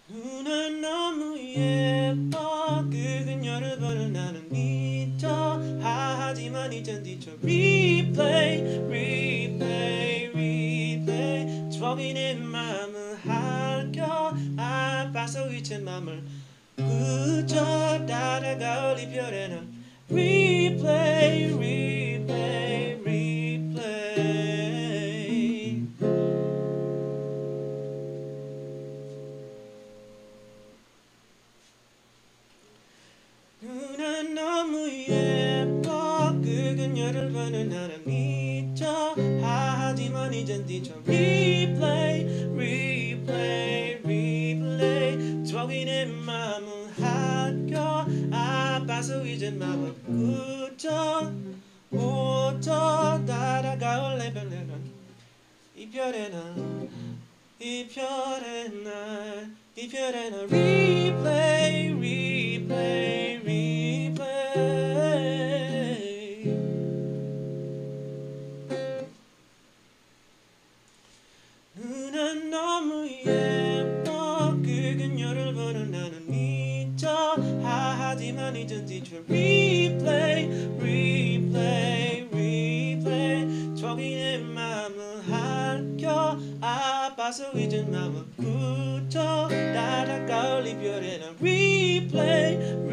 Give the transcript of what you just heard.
누나 너무 예뻐 그 그녀를 보는 나는 미쳐 하지만 이젠 뒤쳐 replay replay replay 추억이 내 맘을 할겨 아파서 이제 맘을 그저 따라가 이별에는 replay replay replay 누나 너무 예뻐 그 그녀를 보는 나는 미쳐 하지만 이젠 뒤쳐 replay replay replay 추억이 내 맘을 학교 아파서 이젠 맘을 굳혀 묻혀 따라가올래 별내는 이별의 날 이별의 날 이별의 날 replay replay replay 누나 너무 예뻐 그 그녀를 보는 나는 미쳐 하지만 이젠 뒤쳐 replay replay replay 저기 내 맘을 할겨 아파서 이젠 맘을 굳혀 따라가 이별의 날 replay